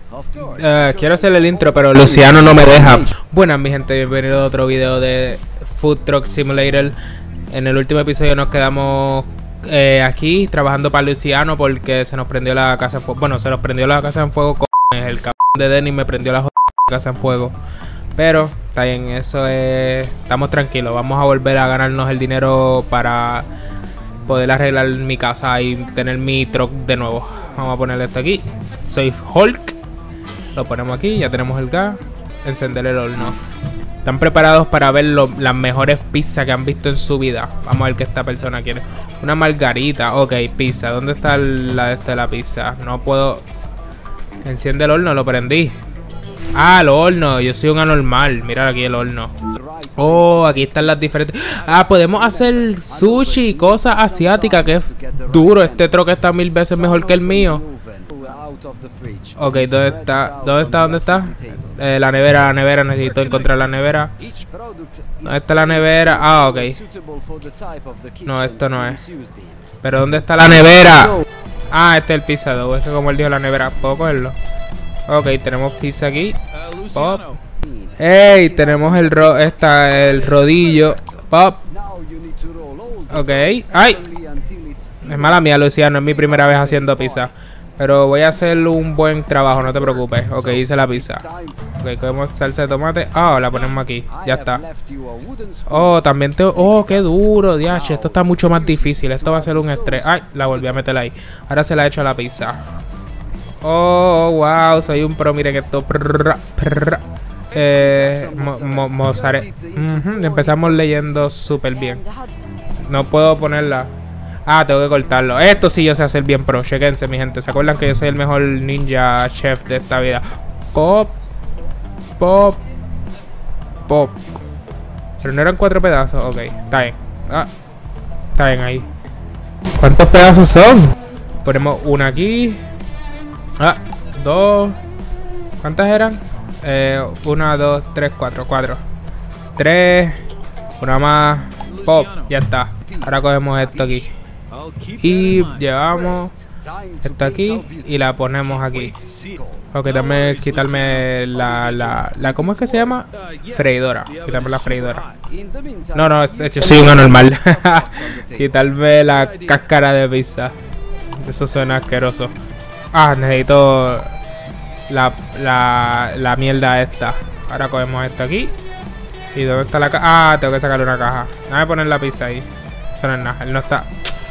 Quiero hacer el intro, pero Luciano no me deja. Buenas, mi gente, bienvenido a otro video de Food Truck Simulator. En el último episodio nos quedamos aquí trabajando para Luciano porque se nos prendió la casa en fuego. Bueno, se nos prendió la casa en fuego. El cabrón de Denny me prendió la casa en fuego. Pero está bien, eso es. Estamos tranquilos. Vamos a volver a ganarnos el dinero para poder arreglar mi casa y tener mi truck de nuevo. Vamos a ponerle esto aquí. Soy Hulk. Lo ponemos aquí, ya tenemos el gas. Encender el horno. ¿Están preparados para ver las mejores pizzas que han visto en su vida? Vamos a ver qué esta persona quiere. Una margarita, ok, pizza. ¿Dónde está la pizza? No puedo. Enciende el horno, lo prendí. Ah, el horno, yo soy un anormal. Mira aquí el horno. Oh, aquí están las diferentes. Ah, podemos hacer sushi, cosas asiáticas. Que es duro, este troque está 1000 veces mejor que el mío. Ok, ¿dónde está? ¿Dónde está? La nevera, necesito encontrar la nevera. ¿Dónde está la nevera? Ah, ok. No, esto no es. ¿Pero dónde está la nevera? Ah, este es el pizza dough. Es que como él dijo la nevera, ¿puedo cogerlo? Ok, tenemos pizza aquí. Pop. Ey, tenemos el rodillo. Pop. Ok. ¡Ay! Es mala mía, Luciano. Es mi primera vez haciendo pizza. Pero voy a hacer un buen trabajo, no te preocupes. Ok, hice la pizza. Ok, cogemos salsa de tomate. Ah, la ponemos aquí. Ya está. Oh, también tengo. Oh, qué duro, diache. Esto está mucho más difícil. Esto va a ser un estrés. Ay, la volví a meter ahí. Ahora se la he hecho a la pizza. Oh, wow, soy un pro. Miren esto. Empezamos leyendo súper bien. No puedo ponerla. Ah, tengo que cortarlo. Esto sí yo sé hacer bien pro. Chequense, mi gente. ¿Se acuerdan que yo soy el mejor ninja chef de esta vida? Pop. Pop. Pop. Pero no eran 4 pedazos. Ok, está bien. Ah, está bien ahí. ¿Cuántos pedazos son? Ponemos una aquí. Ah, 2. ¿Cuántas eran? 1, 2, 3, 4. 4. 3. Una más. Pop. Ya está. Ahora cogemos esto aquí. Y llevamos esto aquí y la ponemos aquí. Ok, también quitarme la ¿cómo es que se llama? Freidora. Quitarme la freidora. No, yo soy un anormal. Quitarme la cáscara de pizza. Eso suena asqueroso. Ah, necesito la mierda esta. Ahora cogemos esto aquí. ¿Y dónde está la caja? Ah, tengo que sacarle una caja. Déjame poner la pizza ahí. Eso no es nada, él no está.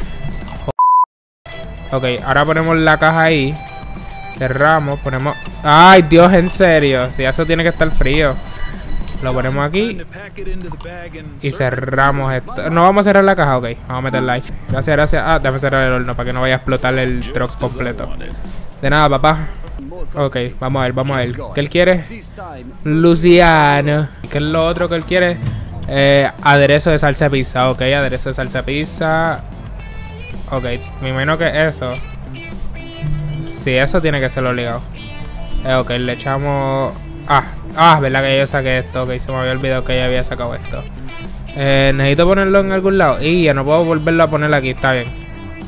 Ok, ahora ponemos la caja ahí. Cerramos, ponemos. ¡Ay, Dios, en serio! Si eso tiene que estar frío. Lo ponemos aquí. Y cerramos esto. No vamos a cerrar la caja, ok. Vamos a meterla ahí. Gracias. Ah, déjame cerrar el horno para que no vaya a explotar el truck completo. De nada, papá. Ok, vamos a ver. ¿Qué él quiere? Luciano. ¿Qué es lo otro que él quiere? Aderezo de salsa pizza. Ok, aderezo de salsa pizza. Ok, me imagino que eso. Sí, eso tiene que ser obligado. Ok, le echamos. Verdad que yo saqué esto. Ok, se me había olvidado que ya había sacado esto. Necesito ponerlo en algún lado. Y ya no puedo volverlo a poner aquí, está bien.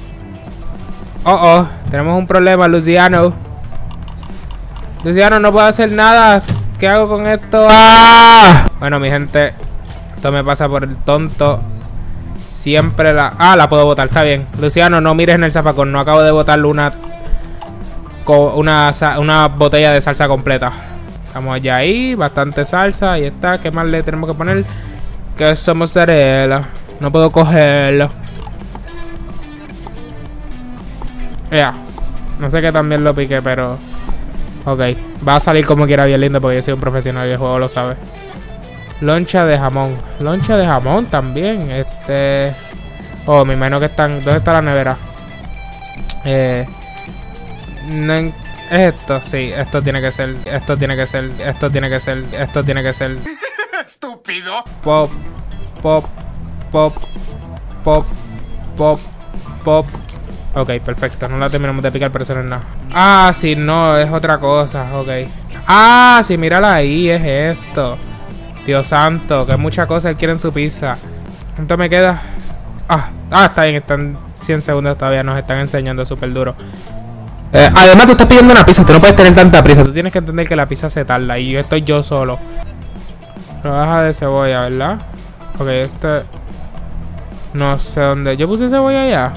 Tenemos un problema, Luciano. Luciano, no puedo hacer nada. ¿Qué hago con esto? ¡Ah! Bueno, mi gente, esto me pasa por el tonto. Siempre la puedo botar, está bien. Luciano, no mires en el zafacón. No acabo de botarle una botella de salsa completa. Estamos ya ahí, bastante salsa. Ahí está, ¿qué más le tenemos que poner? Queso mozzarella. No puedo cogerlo. Ya, no sé qué también lo piqué, pero ok, va a salir como quiera bien lindo porque yo soy un profesional y el juego lo sabe. Loncha de jamón. Loncha de jamón también. Oh, me imagino que están. ¿Dónde está la nevera? No, esto, sí. Esto tiene que ser. Esto tiene que ser. Esto tiene que ser. Esto tiene que ser. Estúpido. Pop. Pop. Pop. Pop. Pop. Pop. Ok, perfecto. No la terminamos de picar, pero eso no es nada. Ah, sí, no. Es otra cosa. Ok. Ah, sí, mírala ahí. Es esto. Dios santo, que mucha cosa él quiere en su pizza. ¿Cuánto me queda? Está bien, están 100 segundos todavía. Nos están enseñando súper duro. Además, tú estás pidiendo una pizza. Tú no puedes tener tanta prisa. Tú tienes que entender que la pizza se tarda. Y estoy yo solo. Rodaja de cebolla, ¿verdad? Ok, no sé dónde. ¿Yo puse cebolla ya?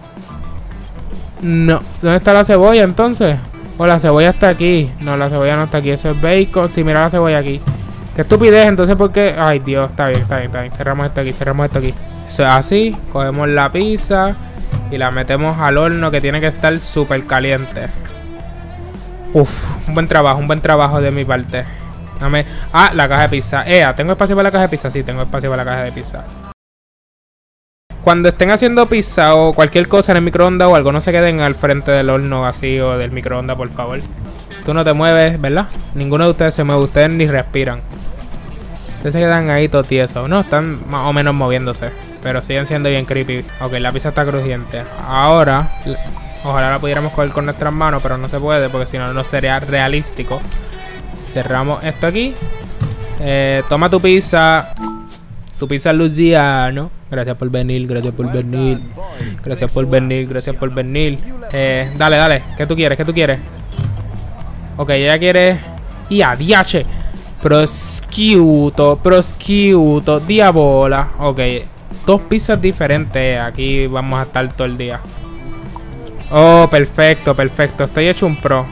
No. ¿Dónde está la cebolla entonces? O la cebolla está aquí. No, la cebolla no está aquí. Eso es bacon. Sí, mira la cebolla aquí. Qué estupidez. Entonces, ¿por qué? Ay, Dios. Está bien, está bien, está bien. Cerramos esto aquí, cerramos esto aquí. Eso es así. Cogemos la pizza y la metemos al horno que tiene que estar súper caliente. Uf, un buen trabajo de mi parte. Dame. Ah, la caja de pizza. ¿Tengo espacio para la caja de pizza? Sí, tengo espacio para la caja de pizza. Cuando estén haciendo pizza o cualquier cosa en el microondas o algo, no se queden al frente del horno así o del microondas, por favor. Tú no te mueves, ¿verdad? Ninguno de ustedes se mueve, ustedes ni respiran. Ustedes se quedan ahí todo tiesos. No, están más o menos moviéndose, pero siguen siendo bien creepy. Ok, la pizza está crujiente. Ahora, ojalá la pudiéramos coger con nuestras manos, pero no se puede porque si no, no sería realístico. Cerramos esto aquí. Toma tu pizza. Tu pizza Luciano. Gracias por venir, gracias por venir. Gracias por venir, gracias por venir. Dale, dale. ¿Qué tú quieres? ¿Qué tú quieres? Ok, ella quiere... Y adiache. Prosciutto, prosciutto, diabola. Ok, 2 pizzas diferentes. Aquí vamos a estar todo el día. Oh, perfecto, perfecto. Estoy hecho un pro.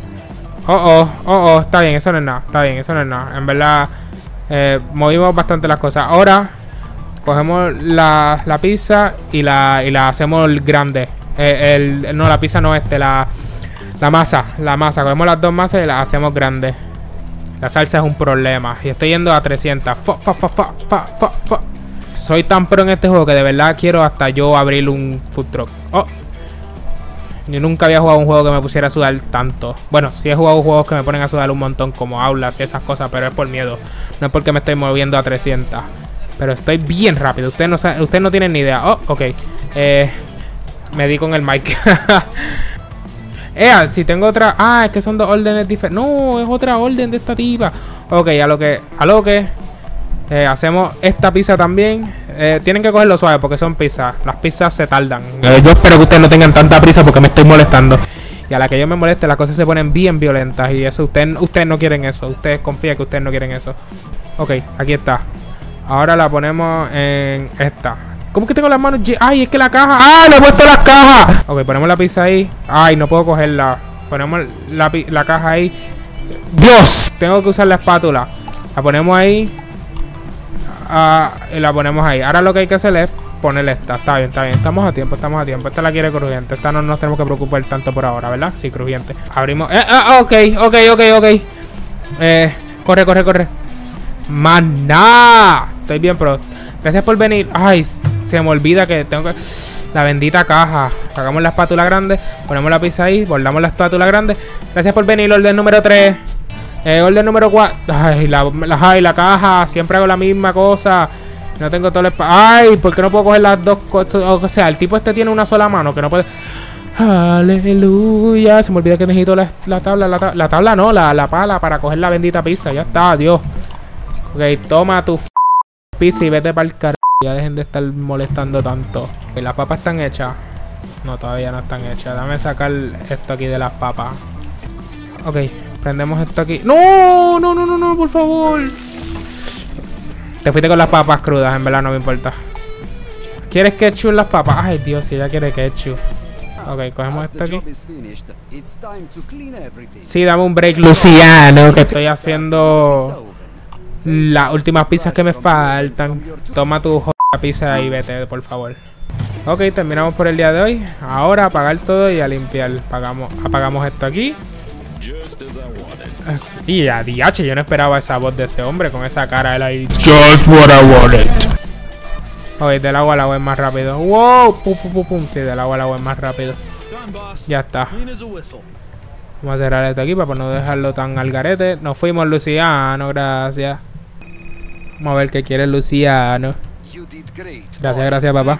Está bien, eso no es nada. Está bien, eso no es nada. En verdad, movimos bastante las cosas. Ahora, cogemos la pizza y la hacemos grande. No, la pizza no, la masa. Cogemos las 2 masas y las hacemos grandes. La salsa es un problema. Y estoy yendo a 300. Soy tan pro en este juego que de verdad quiero hasta yo abrir un food truck. Yo nunca había jugado un juego que me pusiera a sudar tanto. Bueno, sí he jugado juegos que me ponen a sudar un montón, como Aulas y esas cosas, pero es por miedo. No es porque me estoy moviendo a 300. Pero estoy bien rápido. Ustedes no tienen ni idea. Ok. Me di con el mic. Si tengo otra... es que son 2 órdenes diferentes. No, es otra orden de esta tipa. Ok, a lo que hacemos esta pizza también. Tienen que cogerlo suave porque son pizzas. Las pizzas se tardan. Yo espero que ustedes no tengan tanta prisa porque me estoy molestando. Y a la que yo me moleste, las cosas se ponen bien violentas. Y eso, ustedes no quieren eso. Ustedes confían que ustedes no quieren eso. Ok, aquí está. Ahora la ponemos en esta. ¿Cómo que tengo las manos? ¡Ay, es que la caja! ¡Ah, le he puesto las cajas! Ok, ponemos la pizza ahí. ¡Ay, no puedo cogerla! Ponemos la caja ahí. ¡Dios! Tengo que usar la espátula. La ponemos ahí. Y la ponemos ahí. Ahora lo que hay que hacer es ponerle esta. Está bien, está bien. Estamos a tiempo, estamos a tiempo. Esta la quiere crujiente. Esta no nos tenemos que preocupar tanto por ahora, ¿verdad? Sí, crujiente. Abrimos. Ok. Corre. ¡Maná! Estoy bien, pero... Gracias por venir. Ay, se me olvida que tengo que... La bendita caja. Sacamos la espátula grande. Ponemos la pizza ahí. Bordamos la espátula grande. Gracias por venir. Orden número 3. Orden número 4. Ay, la caja. Siempre hago la misma cosa. No tengo todo el... Ay, ¿por qué no puedo coger las 2 cosas? O sea, el tipo este tiene una sola mano. Que no puede... Aleluya. Se me olvida que necesito la tabla. La tabla no, la pala para coger la bendita pizza. Ya está, Dios. Ok, toma tu pizza y vete para el carajo. Ya dejen de estar molestando tanto. Ok, las papas están hechas. No, todavía no están hechas. Dame sacar esto aquí de las papas. Ok, prendemos esto aquí. No, por favor. Te fuiste con las papas crudas, en verdad no me importa. ¿Quieres ketchup en las papas? Ay, Dios, si ella quiere ketchup. Ok, cogemos esto aquí. Sí, dame un break, Luciano, que estoy haciendo las últimas pizzas que me faltan. Toma tu pizza y vete, por favor. Ok, terminamos por el día de hoy. Ahora apagar todo y a limpiar. Apagamos esto aquí. Y a DH, yo no esperaba esa voz de ese hombre con esa cara. Él ahí. Just what I wanted. Ok, del agua al agua es más rápido. Wow, pum. Sí, del agua al agua es más rápido. Ya está. Vamos a cerrar esto aquí para no dejarlo tan al garete. Nos fuimos, Luciano, gracias. Vamos a ver qué quiere Luciano. Gracias, papá.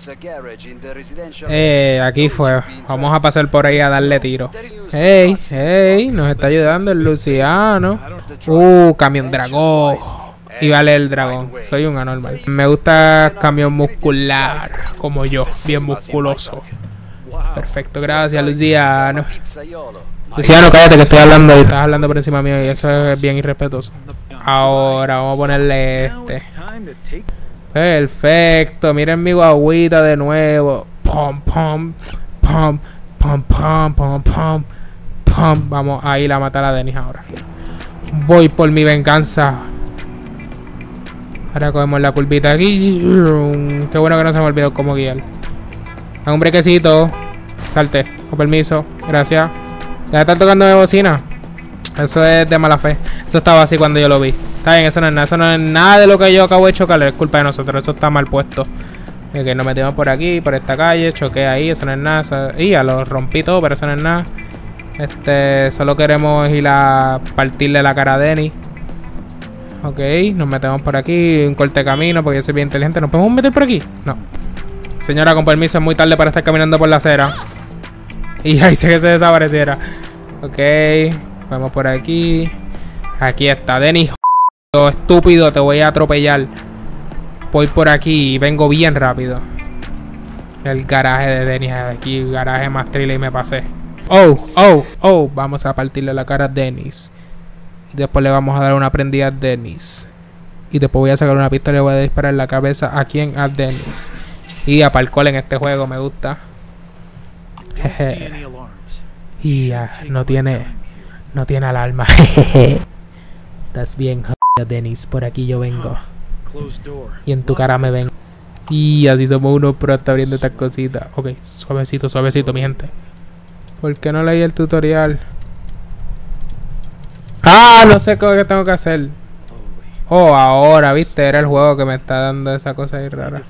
Aquí fue. Vamos a pasar por ahí a darle tiro. Hey, nos está ayudando el Luciano. Camión dragón. Y vale el dragón. Soy un anormal. Me gusta camión muscular. Como yo, bien musculoso. Perfecto, gracias, Luciano. Luciano, cállate que estoy hablando y estás hablando por encima mío y eso es bien irrespetuoso. Ahora vamos a ponerle este. Perfecto, miren mi guaguita de nuevo. Pum, pum, pum, pum, pum, pum, pum, pum. Vamos a ir a matar a Dennis ahora. Voy por mi venganza. Ahora cogemos la curvita aquí. Qué bueno que no se me olvidó cómo guiar. Un brequecito. Salte, con permiso. Gracias. Ya está tocando de bocina. Eso es de mala fe. Eso estaba así cuando yo lo vi. Está bien, eso no es nada. Eso no es nada de lo que yo acabo de chocar. Es culpa de nosotros. Eso está mal puesto. Que nos metimos por aquí, por esta calle. Choqué ahí. Eso no es nada. Eso... Y ya lo rompí todo, pero eso no es nada. Solo queremos ir a partirle la cara a Dennis. Ok, nos metemos por aquí. Un corte de camino porque yo soy bien inteligente. ¿Nos podemos meter por aquí? No. Señora, con permiso, es muy tarde para estar caminando por la acera. Y ahí sé que se desapareciera. Ok, vamos por aquí. Aquí está, Dennis. Estúpido, te voy a atropellar. Voy por aquí y vengo bien rápido. El garaje de Dennis. Aquí, garaje más trile y me pasé. Oh. Vamos a partirle la cara a Dennis. Y después le vamos a dar una prendida a Dennis. Y después voy a sacar una pistola y le voy a disparar en la cabeza a quien, a Dennis. Y a parkour en este juego, me gusta. Y ya, no tiene alarma. Estás bien, Dennis. Por aquí yo vengo. Y en tu cara me ven. Y así somos unos pro hasta abriendo estas cositas. Ok, suavecito, suavecito, mi gente. ¿Por qué no leí el tutorial? Ah, no sé qué tengo que hacer. Oh, ahora, viste, era el juego que me está dando esa cosa ahí rara.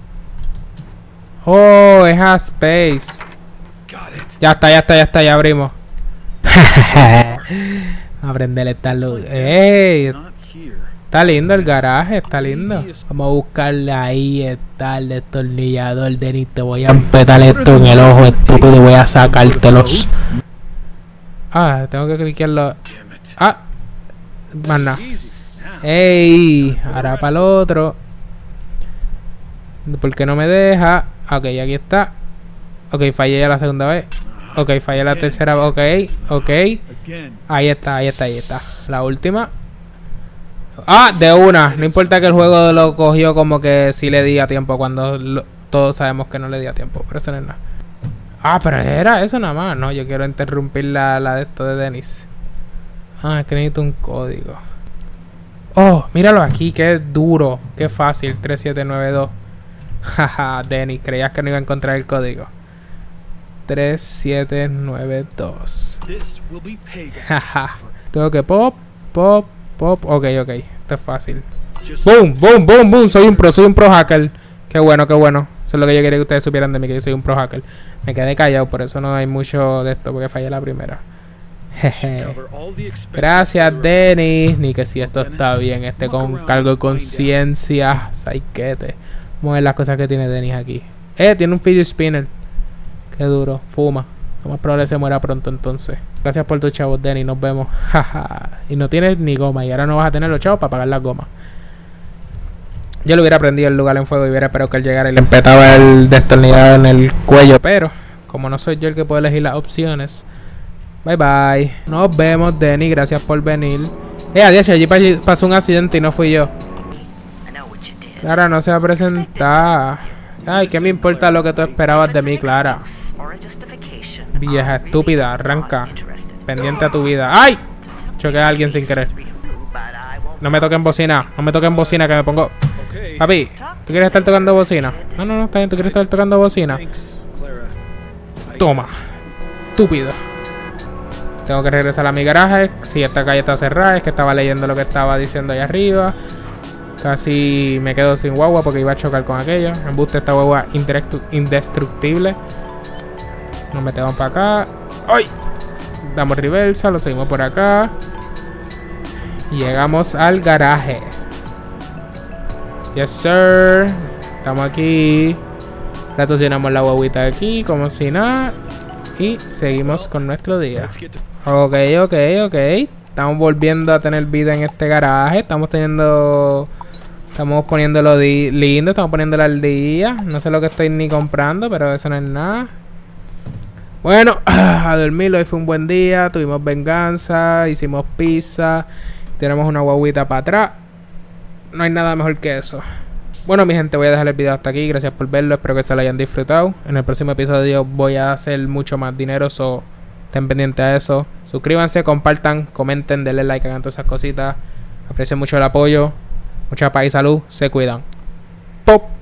Oh, es a space. Ya está, ya abrimos. A prenderle esta luz. ¡Ey! Está lindo el garaje, está lindo. Vamos a buscarle ahí, está el destornillador, Dennis. Te voy a empetar esto en el ojo, estúpido, y voy a sacártelos. Ah, tengo que cliquearlo. Ah, más nada. ¡Ey! Ahora para el otro. ¿Por qué no me deja? Ok, aquí está. Ok, fallé ya la segunda vez. Ok, fallé la tercera vez. Ok. Ahí está. La última. Ah, de una. No importa que el juego lo cogió como que sí le di a tiempo cuando todos sabemos que no le di a tiempo. Pero eso no es nada. Ah, pero era eso nada más. No, yo quiero interrumpir la de esto de Dennis. Ah, es que necesito un código. Oh, míralo aquí. Qué duro. Qué fácil. 3792. Haha, Dennis. Creías que no iba a encontrar el código. 3792. Haha. Tengo que pop. Ok. Esto es fácil. Boom. Soy un pro hacker. Qué bueno. Eso es lo que yo quería que ustedes supieran de mí, que yo soy un pro hacker. Me quedé callado, por eso no hay mucho de esto, porque fallé la primera. Gracias, Dennis. Ni que si esto está bien. Con cargo de conciencia. Saikete. Vamos a ver las cosas que tiene Dennis aquí. Tiene un fidget spinner. Qué duro. Fuma. Lo más probable se muera pronto entonces. Gracias por tus chavos, Dennis. Nos vemos. Y no tienes ni goma. Y ahora no vas a tener los chavos para pagar las gomas. Yo le hubiera prendido el lugar en fuego y hubiera esperado que él llegara y le empetaba el destornillador en el cuello. Pero, como no soy yo el que puede elegir las opciones. Bye. Nos vemos, Dennis. Gracias por venir. Adiós, allí pasó un accidente y no fui yo. Clara no se va a presentar. Ay, ¿qué me importa lo que tú esperabas de mí, Clara? Vieja estúpida, arranca. Pendiente a tu vida. ¡Ay! Choqué a alguien sin querer. No me toquen bocina. Que me pongo... Papi, ¿tú quieres estar tocando bocina? No, está bien. ¿Tú quieres estar tocando bocina? Toma. Estúpido. Tengo que regresar a mi garaje. Si esta calle está cerrada, es que estaba leyendo lo que estaba diciendo ahí arriba. Casi me quedo sin guagua porque iba a chocar con aquella. Embuste, esta guagua indestructible. Nos metemos para acá. ¡Ay! Damos reversa, lo seguimos por acá. Y llegamos al garaje. Yes, sir. Estamos aquí. Estacionamos la guaguita aquí como si nada. Y seguimos con nuestro día. Ok. Estamos volviendo a tener vida en este garaje. Estamos poniéndolo lindo. Estamos poniéndolo al día. No sé lo que estoy ni comprando, pero eso no es nada. Bueno, a dormir. Hoy fue un buen día. Tuvimos venganza. Hicimos pizza. Tenemos una guaguita para atrás. No hay nada mejor que eso. Bueno, mi gente, voy a dejar el video hasta aquí. Gracias por verlo. Espero que se lo hayan disfrutado. En el próximo episodio voy a hacer mucho más dinero. So, estén pendientes a eso. Suscríbanse, compartan, comenten, denle like, hagan todas esas cositas. Aprecio mucho el apoyo. Mucha paz y salud. Se cuidan. Pop.